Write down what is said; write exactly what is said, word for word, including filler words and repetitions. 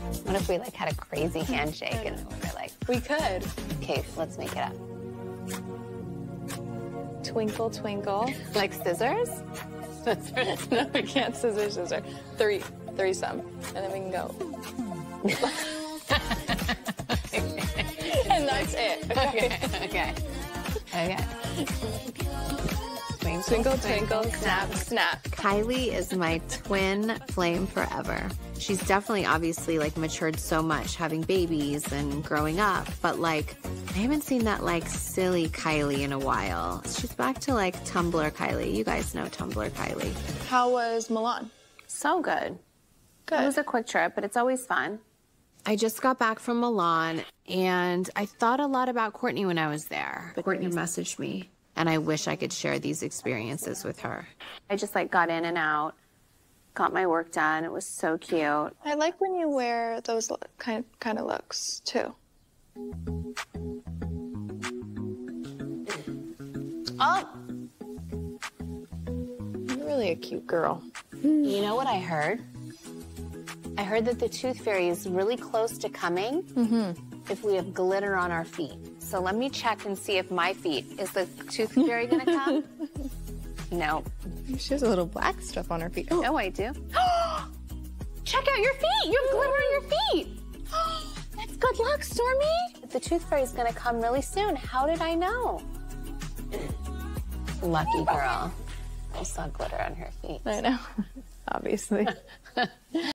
What if we like had a crazy handshake and we were like, we could. Okay, let's make it up. Twinkle, twinkle. Like scissors? No, we can't scissor, scissor. Three, threesome, and then we can go. And that's it. Okay, okay, okay. Twinkle, Twinkle, twinkle, snap, snap. Kylie is my twin flame forever. She's definitely obviously like matured so much having babies and growing up, but like I haven't seen that like silly Kylie in a while. She's back to like Tumblr Kylie. You guys know Tumblr Kylie. How was Milan? So good. Good. It was a quick trip, but it's always fun. I just got back from Milan and I thought a lot about Courtney when I was there. But Courtney messaged me and I wish I could share these experiences with her. I just like got in and out, got my work done. It was so cute. I like when you wear those kind kind of looks too. Oh, You're really a cute girl. you know what I heard? I heard that the Tooth Fairy is really close to coming if we have glitter on our feet. So let me check and see if my feet, is the Tooth Fairy gonna come? No. She has a little black stuff on her feet. Oh, I do. Check out your feet. You have glitter on your feet. That's good luck, Stormy. The Tooth Fairy is gonna come really soon. How did I know? Lucky girl. I saw glitter on her feet. I know, obviously.